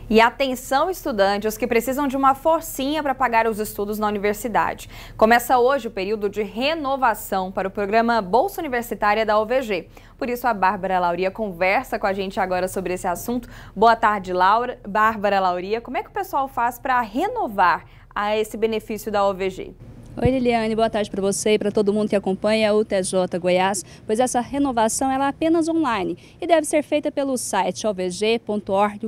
E atenção, estudantes que precisam de uma forcinha para pagar os estudos na universidade. Começa hoje o período de renovação para o programa Bolsa Universitária da UVG. Por isso, a Bárbara Lauria conversa com a gente agora sobre esse assunto. Boa tarde, Bárbara Lauria. Como é que o pessoal faz para renovar esse benefício da UVG? Oi, Liliane, boa tarde para você e para todo mundo que acompanha o TJ Goiás, pois essa renovação ela é apenas online e deve ser feita pelo site ovg.org.br.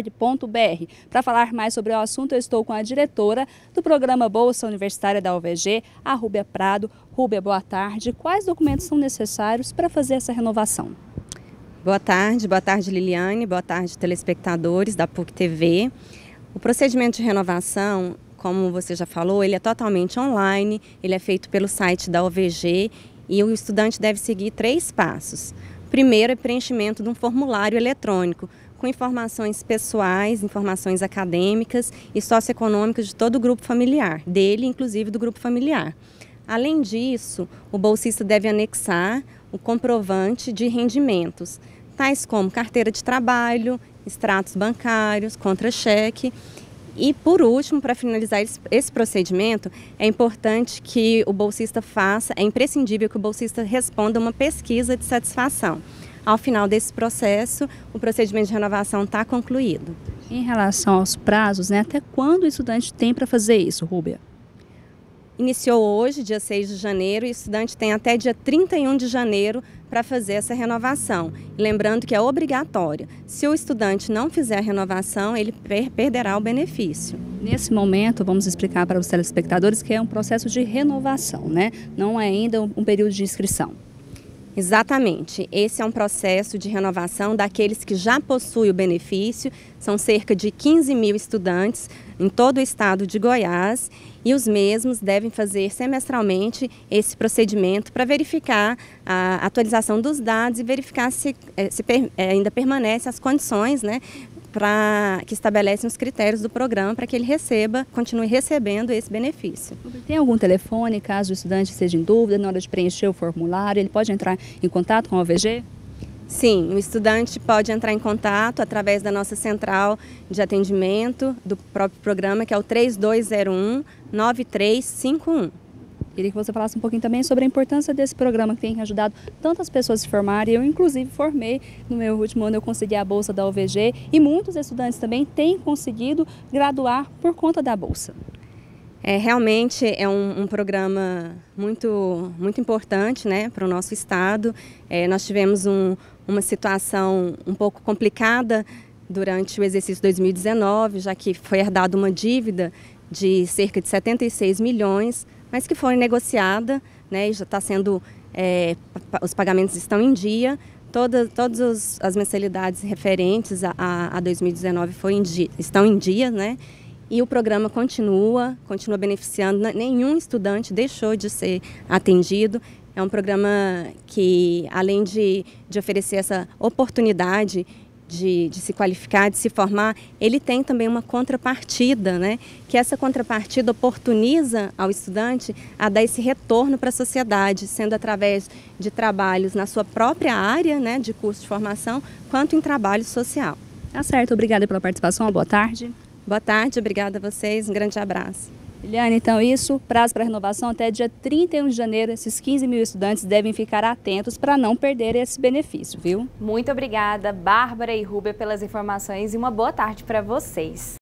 Para falar mais sobre o assunto, eu estou com a diretora do programa Bolsa Universitária da UVG, a Rúbia Prado. Rúbia, boa tarde. Quais documentos são necessários para fazer essa renovação? Boa tarde Liliane, boa tarde telespectadores da PUC TV. O procedimento de renovação, como você já falou, ele é totalmente online, ele é feito pelo site da UVG e o estudante deve seguir 3 passos. Primeiro é preenchimento de um formulário eletrônico com informações pessoais, informações acadêmicas e socioeconômicas de todo o grupo familiar, dele inclusive do grupo familiar. Além disso, o bolsista deve anexar o comprovante de rendimentos, tais como carteira de trabalho, extratos bancários, contra-cheque. E, por último, para finalizar esse procedimento, é importante que o bolsista é imprescindível que o bolsista responda uma pesquisa de satisfação. Ao final desse processo, o procedimento de renovação está concluído. Em relação aos prazos, até quando o estudante tem para fazer isso, Rúbia? Iniciou hoje, dia 6 de janeiro, e o estudante tem até dia 31 de janeiro para fazer essa renovação. Lembrando que é obrigatória. Se o estudante não fizer a renovação, ele perderá o benefício. Nesse momento, vamos explicar para os telespectadores que é um processo de renovação, Não é ainda um período de inscrição. Exatamente. Esse é um processo de renovação daqueles que já possuem o benefício. São cerca de 15 mil estudantes em todo o estado de Goiás e os mesmos devem fazer semestralmente esse procedimento para verificar a atualização dos dados e verificar se ainda permanecem as condições, que estabelecem os critérios do programa para que ele continue recebendo esse benefício. Tem algum telefone, caso o estudante esteja em dúvida na hora de preencher o formulário, ele pode entrar em contato com a UVG? Sim, o estudante pode entrar em contato através da nossa central de atendimento do próprio programa, que é o 3201-9351. Queria que você falasse um pouquinho também sobre a importância desse programa que tem ajudado tantas pessoas a se formarem. Eu, inclusive, formei no meu último ano, eu consegui a bolsa da UVG e muitos estudantes também têm conseguido graduar por conta da bolsa. Realmente é um programa muito importante para o nosso estado. Nós tivemos uma situação um pouco complicada durante o exercício 2019, já que foi herdada uma dívida de cerca de 76 milhões, mas que foi negociada, e já está sendo, os pagamentos estão em dia, todas as mensalidades referentes a 2019 estão em dia, e o programa continua beneficiando, nenhum estudante deixou de ser atendido. É um programa que, além de oferecer essa oportunidade de se qualificar, de se formar, ele tem também uma contrapartida, que essa contrapartida oportuniza ao estudante a dar esse retorno para a sociedade, sendo através de trabalhos na sua própria área, de curso de formação, quanto em trabalho social. Tá certo, obrigada pela participação, uma boa tarde. Boa tarde, obrigada a vocês, um grande abraço. Liliane, então isso, prazo para renovação até dia 31 de janeiro, esses 15 mil estudantes devem ficar atentos para não perder esse benefício, viu? Muito obrigada, Bárbara e Rúbia, pelas informações e uma boa tarde para vocês.